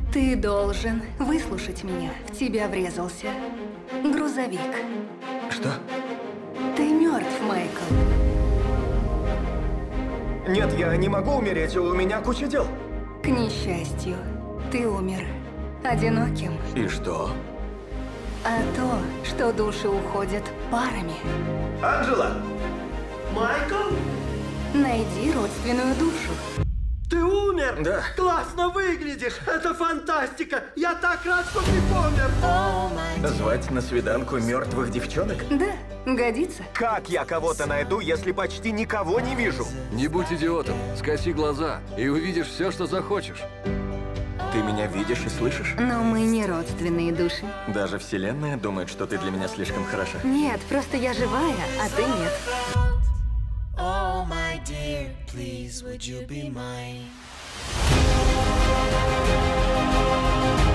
Ты должен выслушать меня. В тебя врезался грузовик. Что? Ты мертв, Майкл. Нет, я не могу умереть, у меня куча дел. К несчастью, ты умер одиноким. И что? А то, что души уходят парами. Анджела! Майкл? Найди родственную душу. Ты умер? Да. Классно выглядишь! Это фантастика! Я так рад, что ты помер! Звать на свиданку мертвых девчонок? Да, годится. Как я кого-то найду, если почти никого не вижу? Не будь идиотом, скоси глаза, и увидишь все, что захочешь. Ты меня видишь и слышишь? Но мы не родственные души. Даже вселенная думает, что ты для меня слишком хороша. Нет, просто я живая, а ты нет. Oh, my dear, please, would you be mine?